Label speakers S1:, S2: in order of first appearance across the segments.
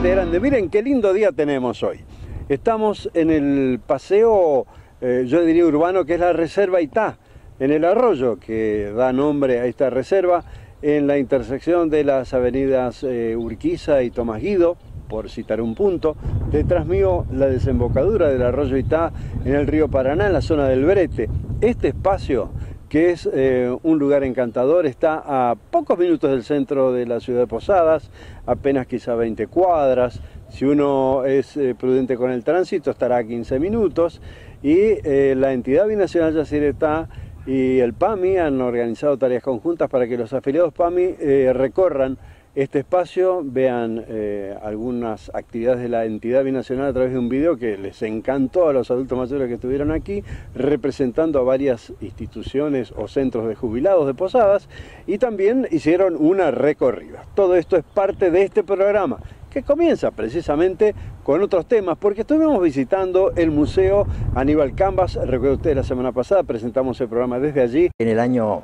S1: gente grande. Miren qué lindo día tenemos hoy. Estamos en el paseo, yo diría urbano, que es la Reserva Itá, en el arroyo que da nombre a esta reserva, en la intersección de las avenidas Urquiza y Tomás Guido, por citar un punto. Detrás mío, la desembocadura del arroyo Itá en el río Paraná, en la zona del Brete. Este espacio, que es un lugar encantador, está a pocos minutos del centro de la ciudad de Posadas, apenas quizá 20 cuadras. Si uno es prudente con el tránsito, estará a 15 minutos. Y la entidad binacional Yacyretá y el PAMI han organizado tareas conjuntas para que los afiliados PAMI recorran este espacio, vean algunas actividades de la entidad binacional a través de un video que les encantó a los adultos mayores que estuvieron aquí, representando a varias instituciones o centros de jubilados de Posadas, y también hicieron una recorrida. Todo esto es parte de este programa, que comienza precisamente con otros temas, porque estuvimos visitando el Museo Aníbal Cambas. Recuerda usted, la semana pasada presentamos el programa desde allí.
S2: En el año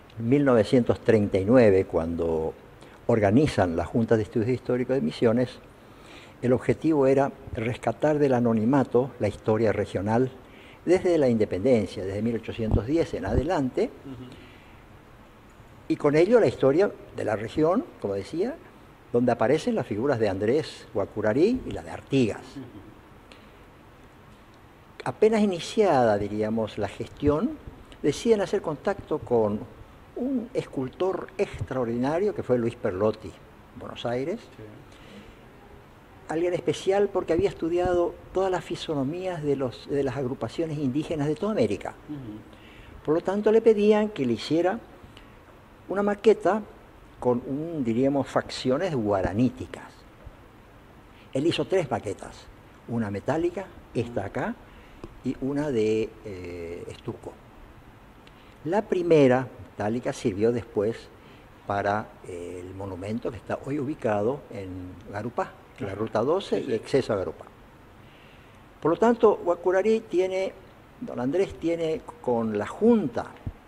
S2: 1939, cuando organizan la Junta de Estudios Históricos de Misiones, el objetivo era rescatar del anonimato la historia regional desde la independencia, desde 1810 en adelante, y con ello la historia de la región, como decía, donde aparecen las figuras de Andrés Guacurarí y la de Artigas. Apenas iniciada, diríamos, la gestión, deciden hacer contacto con un escultor extraordinario que fue Luis Perlotti, en Buenos Aires. Sí. Alguien especial porque había estudiado todas las fisonomías de las agrupaciones indígenas de toda América. Por lo tanto, le pedían que le hiciera una maqueta con, diríamos, facciones guaraníticas. Él hizo 3 maquetas, una metálica, esta acá, y una de estuco. La primera metálica sirvió después para el monumento que está hoy ubicado en Garupá, en la Ruta 12 y acceso a Garupá. Por lo tanto, Guacurarí tiene, don Andrés tiene con la Junta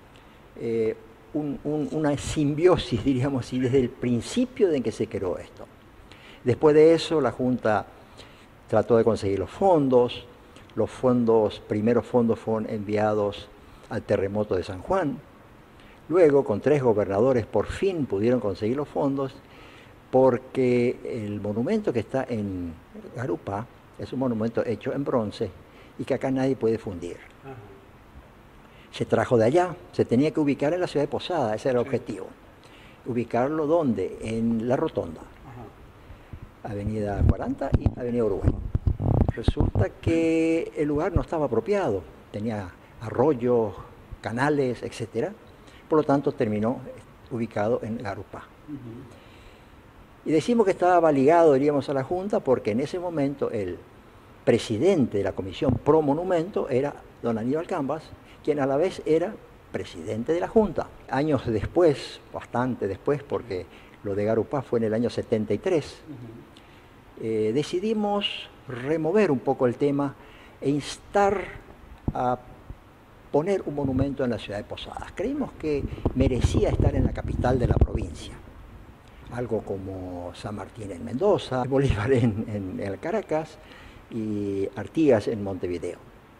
S2: una simbiosis, diríamos así, desde el principio de en que se creó esto. Después de eso, la Junta trató de conseguir los fondos primeros fondos fueron enviados al terremoto de San Juan. Luego, con 3 gobernadores, por fin pudieron conseguir los fondos, porque el monumento que está en Garupá es un monumento hecho en bronce y que acá nadie puede fundir. Se trajo de allá, se tenía que ubicar en la ciudad de Posada, ese era el objetivo. ¿Ubicarlo dónde? En la Rotonda, Avenida 40 y Avenida Uruguay. Resulta que el lugar no estaba apropiado, tenía arroyos, canales, etc. Por lo tanto, terminó ubicado en Garupá. Y decimos que estaba ligado, diríamos, a la Junta, porque en ese momento el presidente de la Comisión Pro Monumento era don Aníbal Cambas, quien a la vez era presidente de la Junta. Años después, bastante después, porque lo de Garupá fue en el año 73, decidimos remover un poco el tema e instar a poner un monumento en la ciudad de Posadas. Creímos que merecía estar en la capital de la provincia, algo como San Martín en Mendoza, Bolívar en Caracas y Artigas en Montevideo.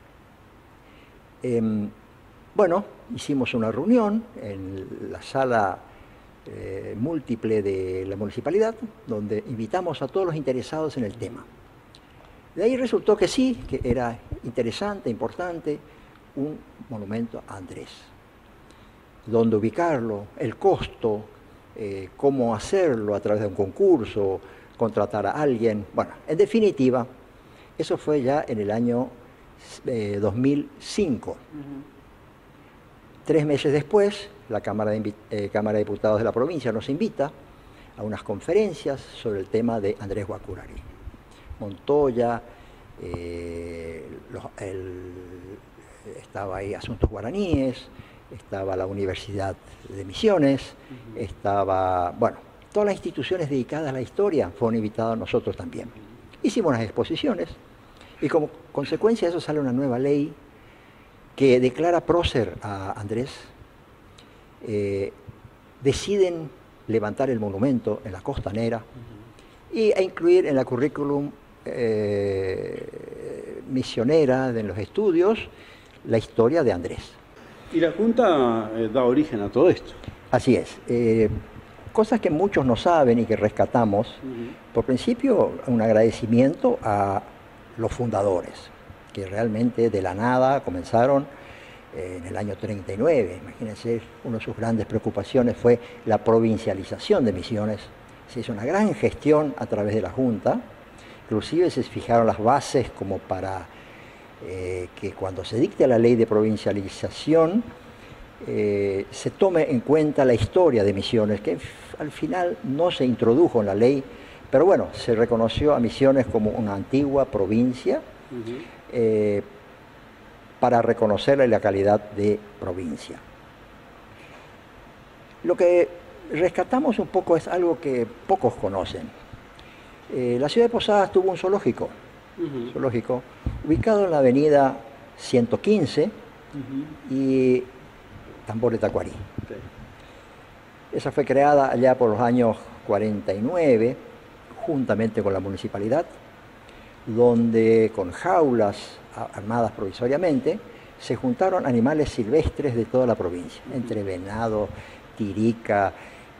S2: Bueno, hicimos una reunión en la sala múltiple de la municipalidad, donde invitamos a todos los interesados en el tema. De ahí resultó que sí, que era interesante, importante, un monumento a Andrés. Dónde ubicarlo, el costo, cómo hacerlo a través de un concurso, contratar a alguien. Bueno, en definitiva, eso fue ya en el año 2005. 3 meses después, la Cámara de Diputados de la provincia nos invita a unas conferencias sobre el tema de Andrés Guacurarí. Montoya, estaba ahí Asuntos Guaraníes, estaba la Universidad de Misiones, estaba, bueno, todas las instituciones dedicadas a la historia fueron invitadas a nosotros también. Hicimos unas exposiciones y como consecuencia de eso sale una nueva ley que declara prócer a Andrés. Deciden levantar el monumento en la Costanera e incluir en la currículum misionera de los estudios la historia de Andrés.
S1: Y la Junta da origen a todo esto.
S2: Así es. Cosas que muchos no saben y que rescatamos. Por principio, un agradecimiento a los fundadores, que realmente de la nada comenzaron en el año 39. Imagínense, una de sus grandes preocupaciones fue la provincialización de Misiones. Se hizo una gran gestión a través de la Junta, inclusive se fijaron las bases como para que cuando se dicte la ley de provincialización se tome en cuenta la historia de Misiones, que al final no se introdujo en la ley, pero bueno, se reconoció a Misiones como una antigua provincia para reconocerle la calidad de provincia. Lo que rescatamos un poco es algo que pocos conocen. La ciudad de Posadas tuvo un zoológico, ubicado en la avenida 115 y Tambor de Tacuarí. Esa fue creada allá por los años 49, juntamente con la municipalidad, donde con jaulas armadas provisoriamente se juntaron animales silvestres de toda la provincia, entre venado, tirica,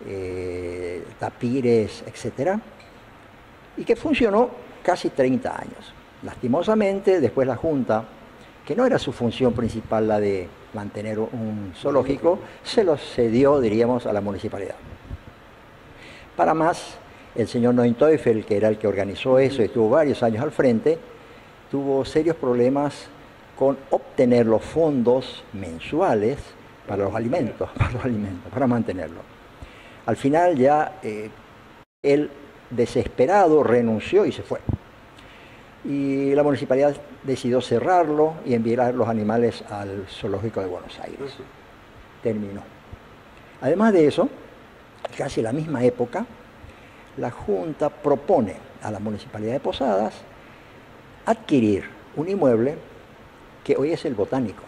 S2: tapires, etc. Y que funcionó casi 30 años. Lastimosamente, después la Junta, que no era su función principal la de mantener un zoológico, se lo cedió, diríamos, a la municipalidad. Para más, el señor Neuenteufel, que era el que organizó eso y estuvo varios años al frente, tuvo serios problemas con obtener los fondos mensuales para los alimentos, para mantenerlo. Al final ya él, desesperado, renunció y se fue. Y la municipalidad decidió cerrarlo y enviar los animales al zoológico de Buenos Aires. Terminó. Además de eso, casi a la misma época, la Junta propone a la Municipalidad de Posadas adquirir un inmueble que hoy es el Botánico.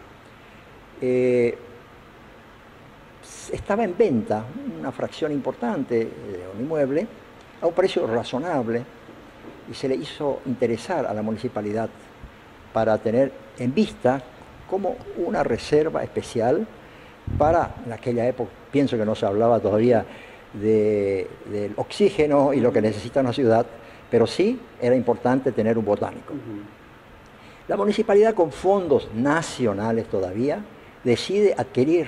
S2: Estaba en venta una fracción importante de un inmueble a un precio razonable y se le hizo interesar a la municipalidad para tener en vista como una reserva especial para, en aquella época, pienso que no se hablaba todavía del oxígeno y lo que necesita una ciudad, pero sí era importante tener un botánico. La municipalidad, con fondos nacionales todavía, decide adquirir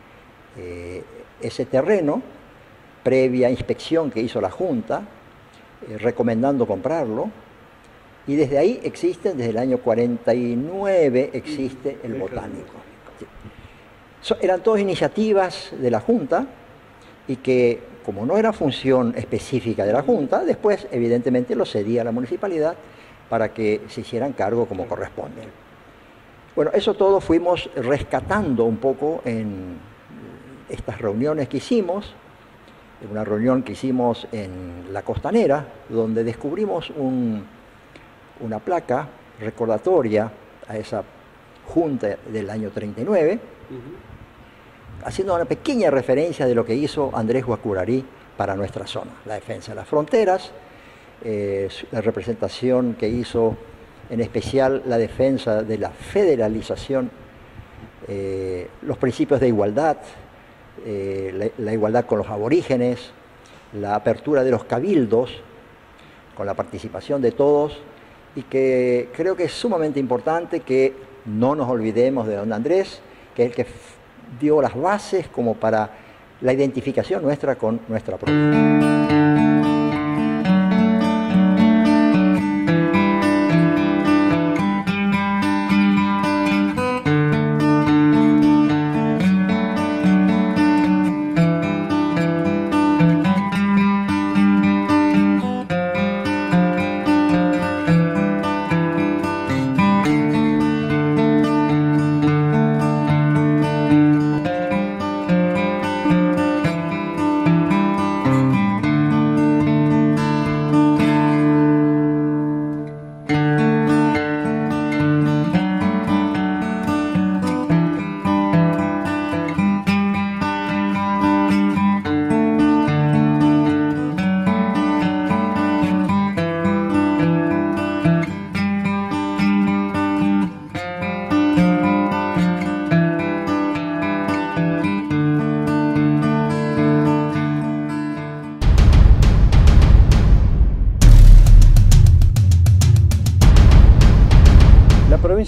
S2: ese terreno, previa inspección que hizo la Junta, recomendando comprarlo, y desde ahí existen, desde el año 49 existe el botánico. Eran todas iniciativas de la Junta y que, como no era función específica de la Junta, después evidentemente lo cedía a la municipalidad para que se hicieran cargo como corresponde. Bueno, eso todo fuimos rescatando un poco en estas reuniones que hicimos, en una reunión que hicimos en La Costanera, donde descubrimos una placa recordatoria a esa Junta del año 39, haciendo una pequeña referencia de lo que hizo Andrés Guacurarí para nuestra zona, la defensa de las fronteras, la representación que hizo, en especial la defensa de la federalización, los principios de igualdad, la igualdad con los aborígenes, la apertura de los cabildos, con la participación de todos, y que creo que es sumamente importante que no nos olvidemos de don Andrés, que es el que dio las bases como para la identificación nuestra con nuestra provincia.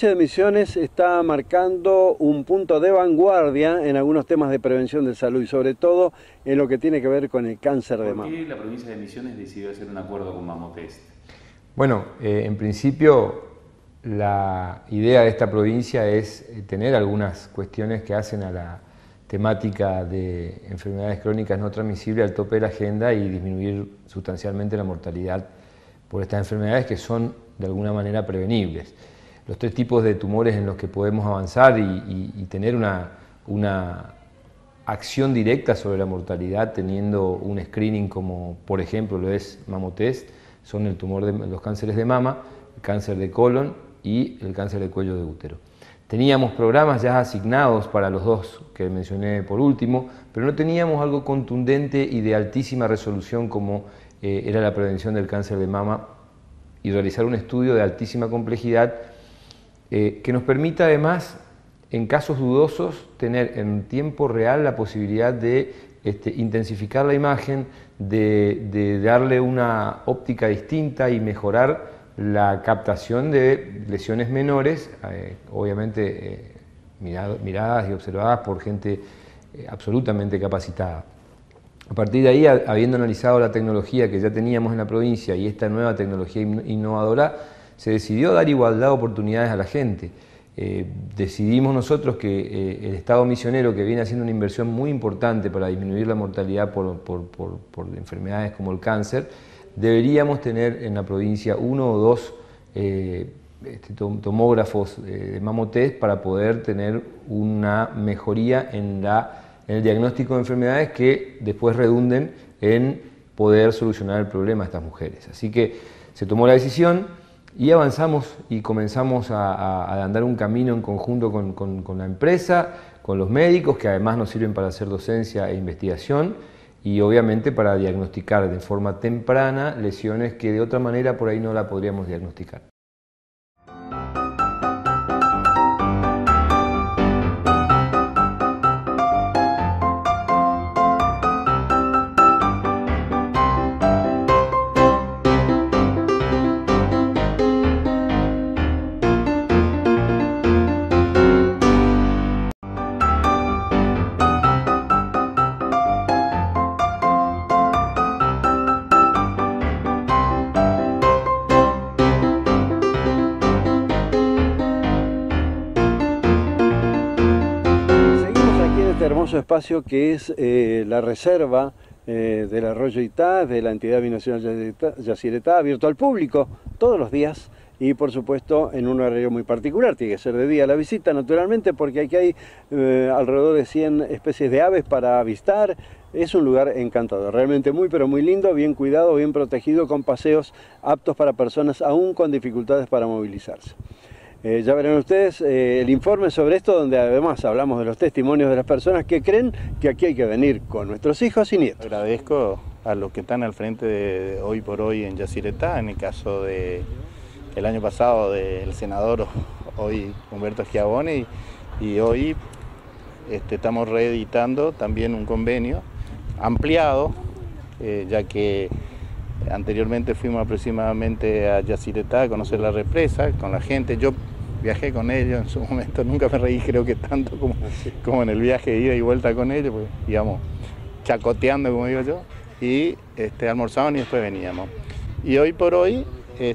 S1: provincia de Misiones está marcando un punto de vanguardia en algunos temas de prevención de salud y sobre todo en lo que tiene que ver con el cáncer de mama.
S3: ¿Por qué la provincia de Misiones decidió hacer un acuerdo con Mamotest?
S4: Bueno, en principio la idea de esta provincia es tener algunas cuestiones que hacen a la temática de enfermedades crónicas no transmisibles al tope de la agenda y disminuir sustancialmente la mortalidad por estas enfermedades que son de alguna manera prevenibles. Los 3 tipos de tumores en los que podemos avanzar y tener una acción directa sobre la mortalidad teniendo un screening como por ejemplo lo es Mamotest son el tumor de los cánceres de mama, el cáncer de colon y el cáncer de cuello de útero. Teníamos programas ya asignados para los 2 que mencioné por último, pero no teníamos algo contundente y de altísima resolución como era la prevención del cáncer de mama y realizar un estudio de altísima complejidad que nos permita además, en casos dudosos, tener en tiempo real la posibilidad de intensificar la imagen, de darle una óptica distinta y mejorar la captación de lesiones menores, obviamente miradas y observadas por gente absolutamente capacitada. A partir de ahí, habiendo analizado la tecnología que ya teníamos en la provincia y esta nueva tecnología innovadora, se decidió dar igualdad de oportunidades a la gente. Decidimos nosotros que el Estado misionero, que viene haciendo una inversión muy importante para disminuir la mortalidad por enfermedades como el cáncer, deberíamos tener en la provincia 1 o 2 tomógrafos de Mamotest para poder tener una mejoría en el diagnóstico de enfermedades que después redunden en poder solucionar el problema de estas mujeres. Así que se tomó la decisión y avanzamos y comenzamos a andar un camino en conjunto con la empresa, con los médicos, que además nos sirven para hacer docencia e investigación, y obviamente para diagnosticar de forma temprana lesiones que de otra manera por ahí no la podríamos diagnosticar.
S1: Hermoso espacio que es la reserva del arroyo Itá, de la entidad binacional Yacyretá, abierto al público todos los días y por supuesto en un horario muy particular. Tiene que ser de día la visita naturalmente porque aquí hay alrededor de 100 especies de aves para avistar. Es un lugar encantador, realmente muy pero muy lindo, bien cuidado, bien protegido, con paseos aptos para personas aún con dificultades para movilizarse. Ya verán ustedes el informe sobre esto, donde además hablamos de los testimonios de las personas que creen que aquí hay que venir con nuestros hijos y nietos.
S5: Agradezco a los que están al frente de Hoy por Hoy en Yacyretá, en el caso del año pasado del senador hoy Humberto Schiavone, y hoy estamos reeditando también un convenio ampliado, ya que anteriormente fuimos aproximadamente a Yacyretá a conocer la represa con la gente. Yo viajé con ellos en su momento, nunca me reí creo que tanto como en el viaje de ida y vuelta con ellos, pues íbamos chacoteando, como digo yo, y almorzaban y después veníamos. Y hoy por hoy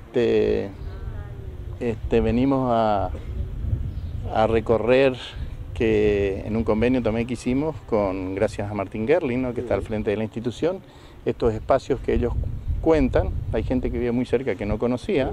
S5: venimos a recorrer, que en un convenio también que hicimos gracias a Martín Gerling, ¿no?, que está al frente de la institución, estos espacios que ellos cuentan. Hay gente que vive muy cerca que no conocía,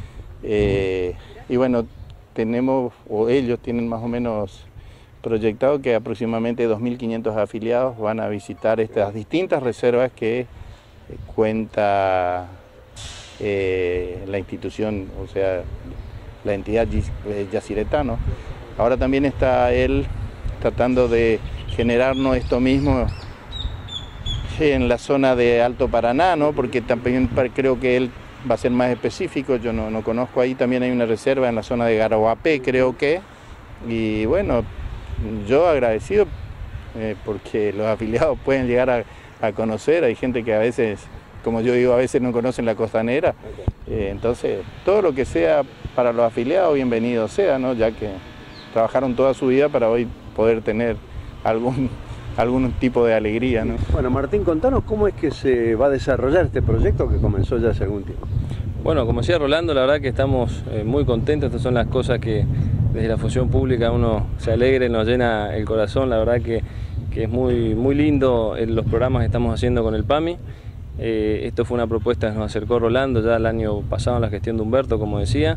S5: y bueno, ellos tienen más o menos proyectado que aproximadamente 2.500 afiliados van a visitar estas distintas reservas que cuenta la institución, o sea, la entidad Yacyretá, ¿no? Ahora también está él tratando de generarnos esto mismo en la zona de Alto Paraná, ¿no?, porque también creo que él va a ser más específico. Yo no conozco ahí. También hay una reserva en la zona de Garaguapé, creo que, y bueno, yo agradecido porque los afiliados pueden llegar a conocer. Hay gente que a veces como yo digo, a veces no conocen la costanera. Entonces, todo lo que sea para los afiliados, bienvenido sea, ¿no? Ya que trabajaron toda su vida para hoy poder tener algún tipo de alegría, ¿no?
S1: Bueno, Martín, contanos cómo es que se va a desarrollar este proyecto que comenzó ya hace algún tiempo.
S6: Bueno, como decía Rolando, la verdad que estamos muy contentos. Estas son las cosas que desde la función pública uno se alegra y nos llena el corazón. La verdad que es muy lindo los programas que estamos haciendo con el PAMI. Esto fue una propuesta que nos acercó Rolando ya el año pasado en la gestión de Humberto, como decía.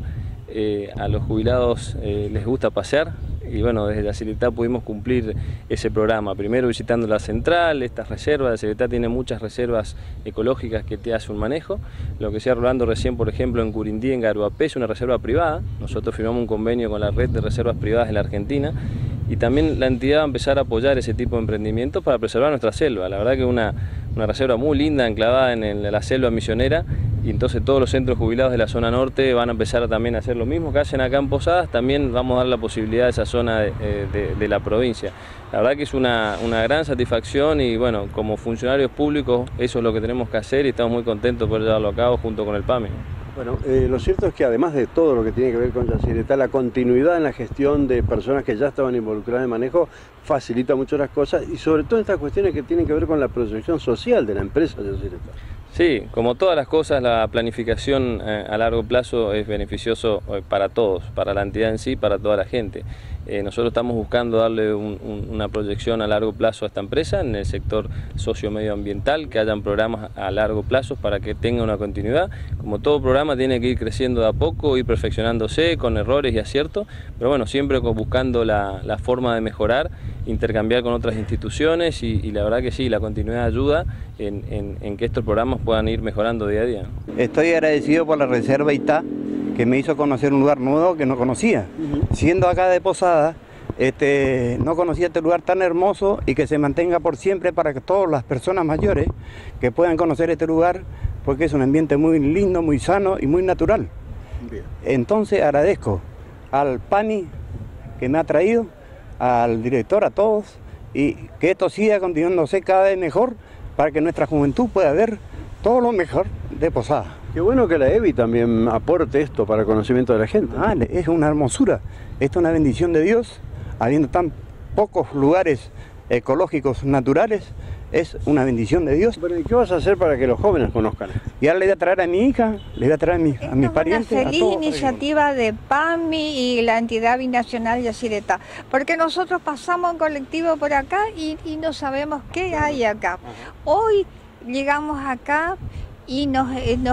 S6: A los jubilados les gusta pasear y bueno, desde Yacyretá pudimos cumplir ese programa. Primero visitando la central, estas reservas. Yacyretá tiene muchas reservas ecológicas que te hace un manejo. Lo que decía Rolando recién, por ejemplo, en Curindí, en Garuapé, es una reserva privada. Nosotros firmamos un convenio con la red de reservas privadas en la Argentina y también la entidad va a empezar a apoyar ese tipo de emprendimientos para preservar nuestra selva. La verdad que es una reserva muy linda, enclavada en la selva misionera, y entonces todos los centros jubilados de la zona norte van a empezar también a hacer lo mismo que hacen acá en Posadas. También vamos a dar la posibilidad a esa zona de la provincia. La verdad que es una gran satisfacción y bueno, como funcionarios públicos eso es lo que tenemos que hacer y estamos muy contentos por llevarlo a cabo junto con el PAMI.
S1: Bueno, lo cierto es que además de todo lo que tiene que ver con Yacyretá, la continuidad en la gestión de personas que ya estaban involucradas en manejo facilita mucho las cosas y sobre todo estas cuestiones que tienen que ver con la proyección social de la empresa Yacyretá.
S6: Sí, como todas las cosas, la planificación a largo plazo es beneficioso para todos, para la entidad en sí, para toda la gente. Nosotros estamos buscando darle una proyección a largo plazo a esta empresa en el sector socio-medioambiental, que hayan programas a largo plazo para que tenga una continuidad. Como todo programa tiene que ir creciendo de a poco, ir perfeccionándose con errores y aciertos, pero bueno, siempre buscando la forma de mejorar, intercambiar con otras instituciones y la verdad que sí, la continuidad ayuda en que estos programas puedan ir mejorando día a día.
S7: Estoy agradecido por la Reserva Itá, que me hizo conocer un lugar nuevo que no conocía. Siendo acá de Posada, no conocía este lugar tan hermoso y que se mantenga por siempre para que todas las personas mayores que puedan conocer este lugar, porque es un ambiente muy lindo, muy sano y muy natural. Bien. Entonces agradezco al PAMI que me ha traído, al director, a todos, y que esto siga continuándose cada vez mejor para que nuestra juventud pueda ver todo lo mejor de Posada.
S1: Qué bueno que la EBI también aporte esto para el conocimiento de la gente.
S7: Es una hermosura, esto es una bendición de Dios, habiendo tan pocos lugares ecológicos naturales, es una bendición de Dios.
S1: Bueno, ¿y qué vas a hacer para que los jóvenes conozcan?
S7: Y ahora le voy a traer a mi hija, le voy a traer a mis parientes.
S8: Es una feliz iniciativa de PAMI y la entidad binacional Yacyretá, porque nosotros pasamos en colectivo por acá y no sabemos qué hay acá. Hoy llegamos acá y nos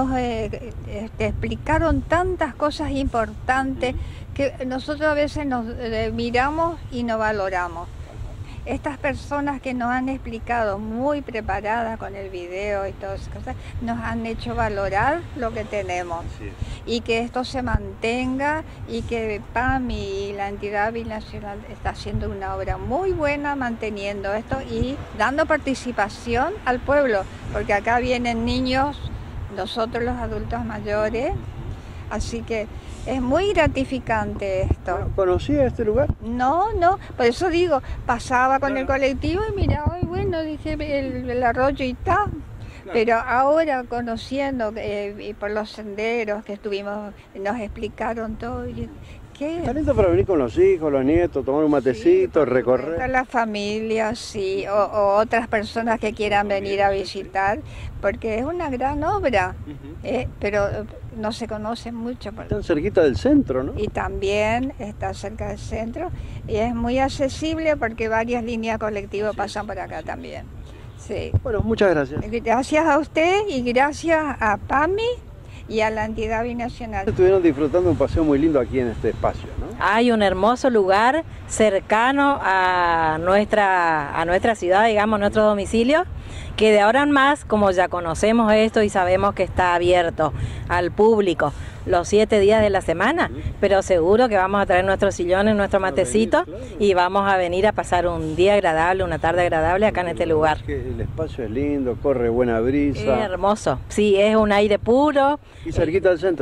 S8: explicaron tantas cosas importantes que nosotros a veces nos miramos y no valoramos. Estas personas que nos han explicado muy preparadas con el video y todas esas cosas, nos han hecho valorar lo que tenemos y que esto se mantenga y que PAMI y la entidad binacional está haciendo una obra muy buena manteniendo esto y dando participación al pueblo, porque acá vienen niños, nosotros los adultos mayores, así que es muy gratificante esto.
S1: ¿Conocía este lugar?
S8: No, por eso digo, pasaba con el colectivo y miraba, y bueno, dije el arroyo Itá, pero ahora conociendo y por los senderos que estuvimos, nos explicaron todo.
S1: Está lindo para venir con los hijos, los nietos, tomar un matecito, recorrer.
S8: La familia, sí, o otras personas que quieran venir a visitar, porque es una gran obra, pero no se conoce mucho.
S1: Están cerquita del centro, ¿no?
S8: Y también está cerca del centro, y es muy accesible porque varias líneas colectivas pasan por acá también. Sí.
S1: Bueno, muchas gracias.
S8: Gracias a usted y gracias a PAMI y a la entidad binacional.
S1: Estuvieron disfrutando un paseo muy lindo aquí en este espacio, ¿no?
S9: Hay un hermoso lugar cercano a nuestra ciudad, digamos, nuestro domicilio, que de ahora en más, como ya conocemos esto y sabemos que está abierto al público los 7 días de la semana, pero seguro que vamos a traer nuestros sillones, nuestro matecito y vamos a venir a pasar un día agradable, una tarde agradable acá en este lugar.
S1: El espacio es lindo, corre buena brisa.
S9: Es hermoso, sí, es un aire puro.
S1: ¿Y cerquita del centro?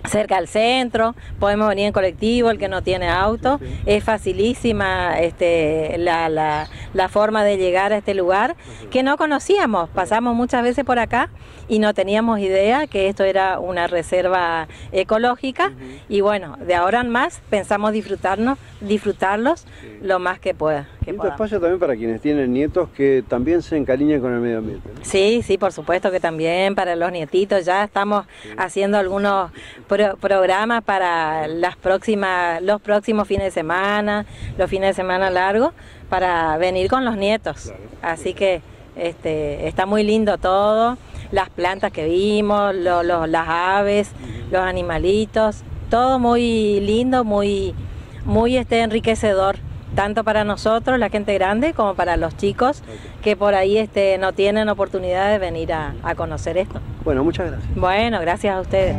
S9: cerca al centro, podemos venir en colectivo, el que no tiene auto, es facilísima la forma de llegar a este lugar que no conocíamos, pasamos muchas veces por acá y no teníamos idea que esto era una reserva ecológica y bueno, de ahora en más pensamos disfrutarlos lo más que pueda.
S1: Un espacio también para quienes tienen nietos que también se encariñen con el medio ambiente, ¿no?
S9: Sí, sí, por supuesto que también para los nietitos, ya estamos haciendo algunos programas para los próximos fines de semana, los fines de semana largos, para venir con los nietos. Claro. Así que está muy lindo todo, las plantas que vimos, las aves, los animalitos, todo muy lindo, muy enriquecedor, tanto para nosotros, la gente grande, como para los chicos que por ahí no tienen oportunidad de venir a conocer esto.
S1: Bueno, muchas gracias.
S9: Bueno, gracias a ustedes.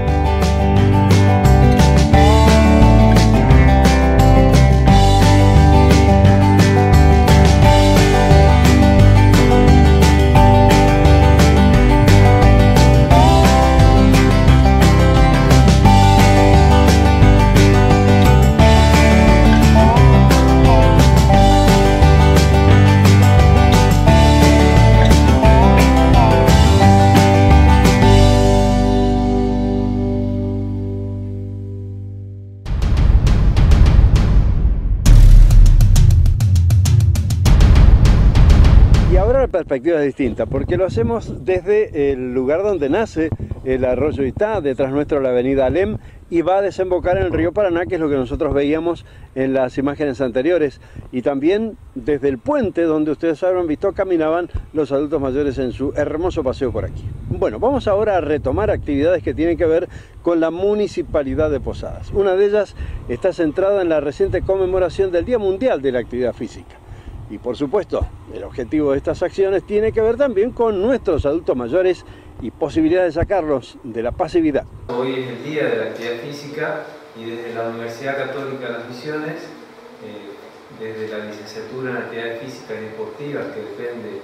S1: La perspectiva es distinta porque lo hacemos desde el lugar donde nace el arroyo Itá, detrás nuestro la avenida Alem, y va a desembocar en el río Paraná, que es lo que nosotros veíamos en las imágenes anteriores, y también desde el puente donde ustedes habrán visto caminaban los adultos mayores en su hermoso paseo por aquí. Bueno, vamos ahora a retomar actividades que tienen que ver con la Municipalidad de Posadas. Una de ellas está centrada en la reciente conmemoración del Día Mundial de la Actividad Física. Y por supuesto, el objetivo de estas acciones tiene que ver también con nuestros adultos mayores y posibilidades de sacarlos de la pasividad.
S6: Hoy es el Día de la Actividad Física y desde la Universidad Católica de las Misiones, desde la licenciatura en Actividades Físicas y Deportivas que depende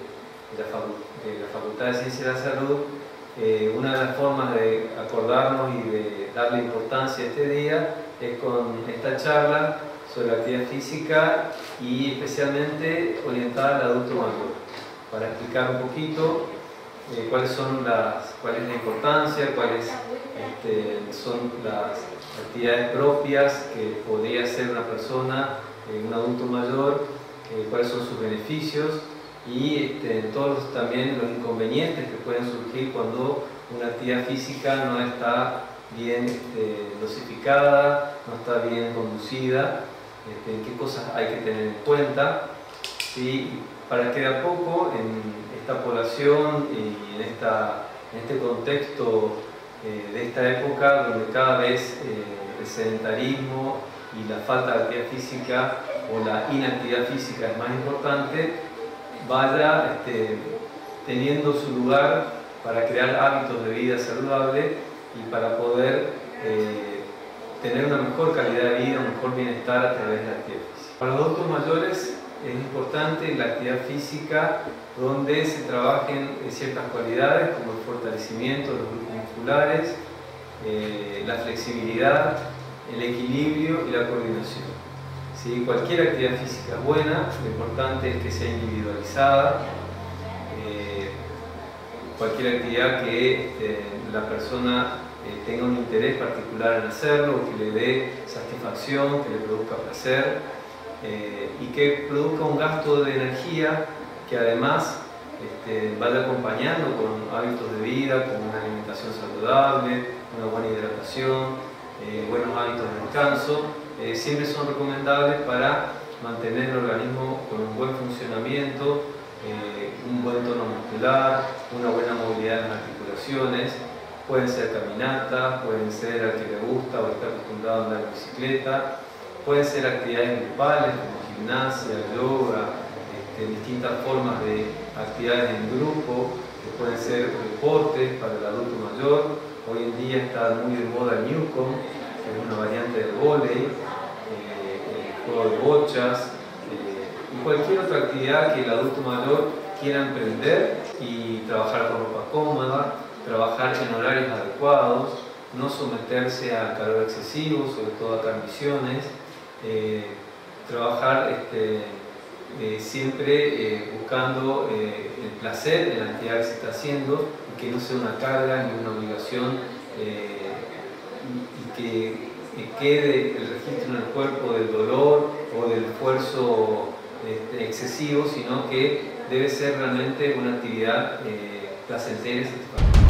S6: de la Facultad de Ciencia de la Salud, una de las formas de acordarnos y de darle importancia a este día es con esta charla sobre la actividad física y especialmente orientada al adulto mayor, para explicar un poquito cuál es la importancia, cuáles son las actividades propias que podría hacer una persona, un adulto mayor, cuáles son sus beneficios y todos también los inconvenientes que pueden surgir cuando una actividad física no está bien dosificada, no está bien conducida. Qué cosas hay que tener en cuenta, ¿sí? Para que de a poco en esta población y en este contexto de esta época donde cada vez el sedentarismo y la falta de actividad física o la inactividad física es más importante, vaya teniendo su lugar para crear hábitos de vida saludable y para poder tener una mejor calidad de vida, un mejor bienestar a través de la actividad física. Para los adultos mayores es importante la actividad física donde se trabajen ciertas cualidades como el fortalecimiento de los grupos musculares, la flexibilidad, el equilibrio y la coordinación. ¿Sí? Cualquier actividad física es buena, lo importante es que sea individualizada, cualquier actividad que la persona tenga un interés particular en hacerlo, que le dé satisfacción, que le produzca placer y que produzca un gasto de energía que además vaya acompañando con hábitos de vida, con una alimentación saludable, una buena hidratación, buenos hábitos de descanso, siempre son recomendables para mantener el organismo con un buen funcionamiento, un buen tono muscular, una buena movilidad en las articulaciones. Pueden ser caminatas, pueden ser al que le gusta o está acostumbrado a andar en bicicleta, pueden ser actividades grupales como gimnasia, yoga, distintas formas de actividades en grupo, que pueden ser deportes para el adulto mayor. Hoy en día está muy de moda el Newcomb, que es una variante del vóley, el juego de bochas y cualquier otra actividad que el adulto mayor quiera emprender y trabajar con ropa cómoda, trabajar en horarios adecuados,
S4: no someterse al calor excesivo, sobre todo a transmisiones, trabajar siempre buscando el placer en la actividad que se está haciendo y que no sea una carga ni una obligación y que quede el registro en el cuerpo del dolor o del esfuerzo excesivo, sino que debe ser realmente una actividad placentera y satisfactoria.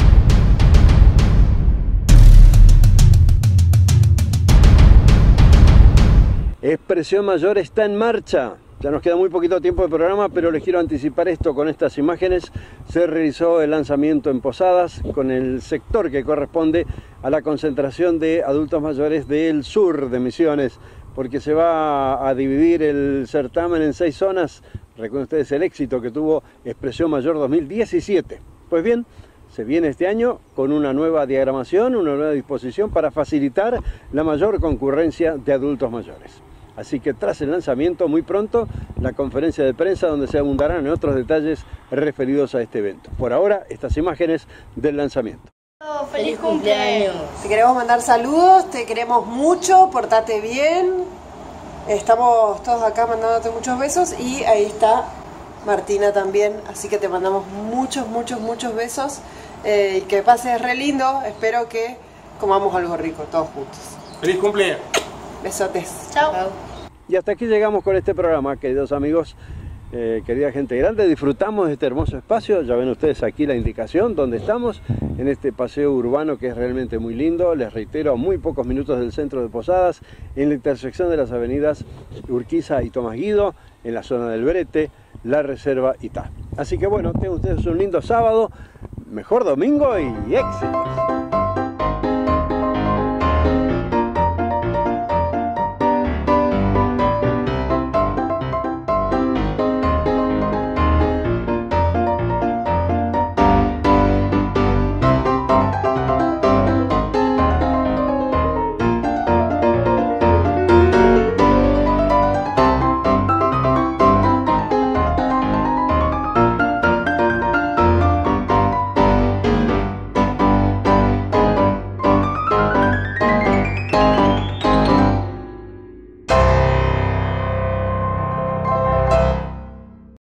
S1: Expresión Mayor está en marcha. Ya nos queda muy poquito tiempo de programa, pero les quiero anticipar esto con estas imágenes. Se realizó el lanzamiento en Posadas con el sector que corresponde a la concentración de adultos mayores del sur de Misiones, porque se va a dividir el certamen en 6 zonas. Recuerden ustedes el éxito que tuvo Expresión Mayor 2017. Pues bien, se viene este año con una nueva diagramación, una nueva disposición para facilitar la mayor concurrencia de adultos mayores. Así que tras el lanzamiento, muy pronto, la conferencia de prensa donde se abundarán en otros detalles referidos a este evento. Por ahora, estas imágenes del lanzamiento.
S10: ¡Feliz cumpleaños! Te queremos mandar saludos, te queremos mucho, portate bien. Estamos todos acá mandándote muchos besos y ahí está Martina también, así que te mandamos muchos besos y que pases re lindo. Espero que comamos algo rico todos juntos.
S11: ¡Feliz cumpleaños!
S10: Besotes.
S8: Chao.
S1: Y hasta aquí llegamos con este programa, queridos amigos, querida gente grande. Disfrutamos de este hermoso espacio. Ya ven ustedes aquí la indicación donde estamos, en este paseo urbano que es realmente muy lindo. Les reitero, a muy pocos minutos del centro de Posadas, en la intersección de las avenidas Urquiza y Tomás Guido, en la zona del Brete, La Reserva y Tá. Así que bueno, tengan ustedes un lindo sábado, mejor domingo y éxitos.